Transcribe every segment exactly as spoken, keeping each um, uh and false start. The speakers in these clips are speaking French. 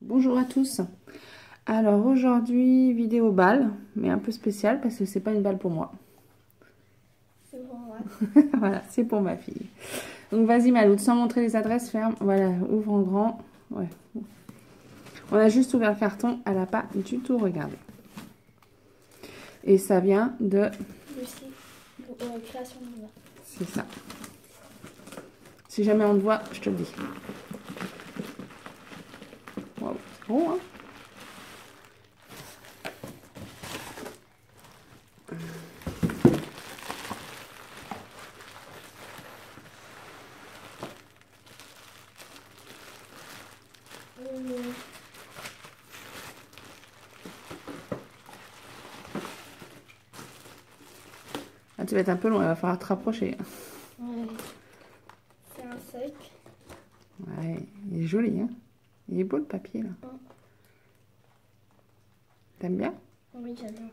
Bonjour à tous. Alors aujourd'hui, vidéo balle, mais un peu spéciale parce que c'est pas une balle pour moi. C'est pour moi. Voilà, c'est pour ma fille. Donc vas-y Maloud, sans montrer les adresses, ferme. Voilà, ouvre en grand. Ouais. On a juste ouvert le carton, elle n'a pas du tout regardé. Et ça vient de... Lucie, euh, création de Nina. C'est ça. Si jamais on te voit, je te le dis. Wow, c'est gros, hein? Euh, Ah, tu vas être un peu loin, il va falloir te rapprocher. ouais. C'est un sac. Ouais, il est joli, hein? Il est beau le papier, là. Mm. T'aimes bien? Oui, j'adore.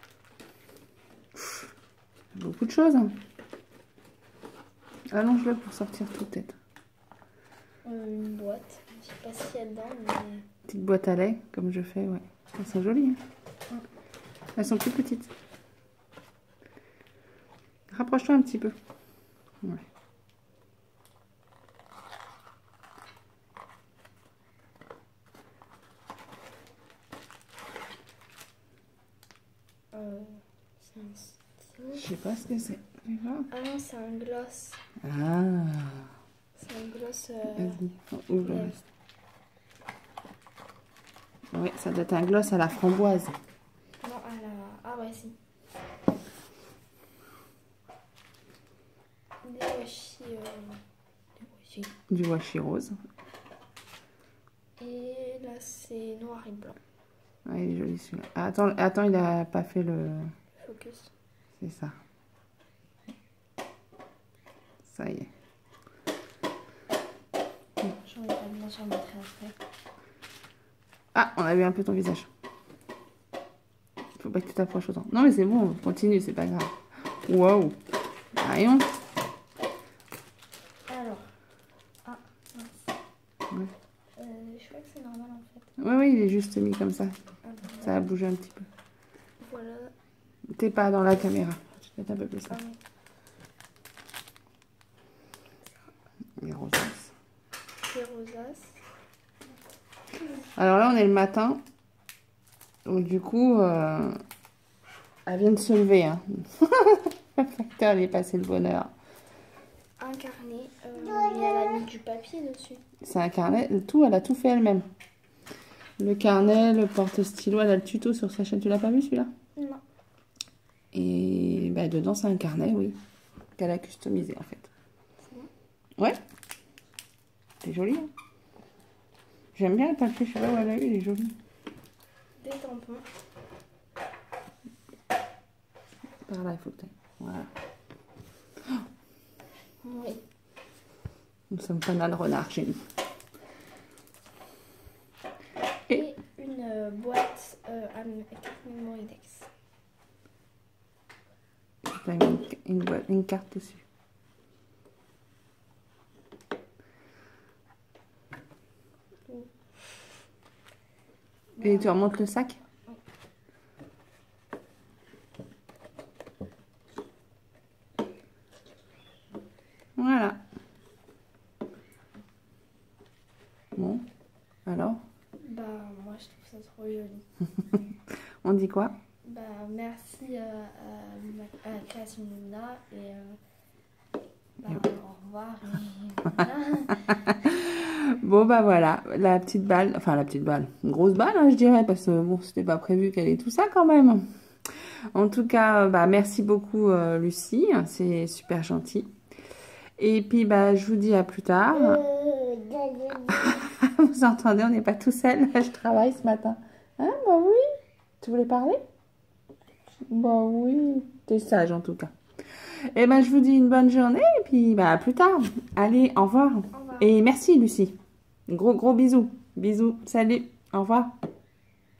Beaucoup de choses, hein? Allonge-le pour sortir tout peut-être. Euh, une boîte. Je sais pas ce qu'il y a dedans, mais... Petite boîte à lait, comme je fais, ouais. Elles sont jolies, hein? Mm. Elles sont plus petites. Rapproche-toi un petit peu. Ouais. Euh, c'est un stylo. Je sais pas ce que c'est. Tu vois? Ah non, c'est un gloss. Ah, C'est un gloss... Euh... vas-y, ouvre le lèvres. reste. Oui, ça doit être un gloss à la framboise. Non, à la... Ah ouais, si. Des washi... Euh... Des washi. Du washi rose. Et là, c'est noir et blanc. Ouais, il est joli celui-là. Ah, attends, attends, il a pas fait le... Focus. C'est ça. Ça y est. J'en ai pas bien, j'en mettrai après. Ah, on a vu un peu ton visage. Faut pas que tu t'approches autant. Non, mais c'est bon, continue, c'est pas grave. Wow. Rayon. Alors. Ah, mince. Ouais. Euh, je crois que c'est normal en fait. Oui, oui, il est juste mis comme ça. Ah, Ça a bougé un petit peu. voilà. T'es pas dans la caméra. Je vais mettre un peu plus là. Ah, oui. Les rosaces. Les rosaces. Alors là, on est le matin. Donc du coup, euh, elle vient de se lever. Hein. Le facteur, il est passé le bonheur. Un carnet. Euh, et elle a mis du papier dessus. C'est un carnet. Tout, elle a tout fait elle-même. Le carnet, le porte-stylo, elle a le tuto sur sa chaîne. Tu l'as pas vu celui-là? Non. Et bah, dedans, c'est un carnet, oui. Qu'elle a customisé en fait. C'est bon. Ouais. C'est joli. Hein. J'aime bien le papier. Je sais pas où elle a eu, il est joli. Des tampons. Par là, il faut que tu... Voilà. Oui. Nous sommes pas dans le renard chez nous. Et, Et une euh, boîte euh, à carte Mémoridex. t'as mis une, une, boîte, une carte dessus. Et tu remontes le sac? Voilà. Bon, alors? Bah, moi je trouve ça trop joli. On dit quoi? Bah, merci euh, à, à la création de Nina et euh, bah, au revoir. Et voilà. Bon, bah voilà, la petite balle, enfin la petite balle, une grosse balle, hein, je dirais, parce que bon, c'était pas prévu qu'elle ait tout ça quand même. En tout cas, bah merci beaucoup euh, Lucie, c'est super gentil. Et puis, bah je vous dis à plus tard. Vous entendez, on n'est pas tout seul, je travaille ce matin. Hein, bah oui, tu voulais parler? Bah oui, t'es sage en tout cas. Et ben je vous dis une bonne journée, et puis bah à plus tard. Allez, au revoir. Au revoir. Et merci Lucie. Gros gros bisous. Bisous, salut, au revoir.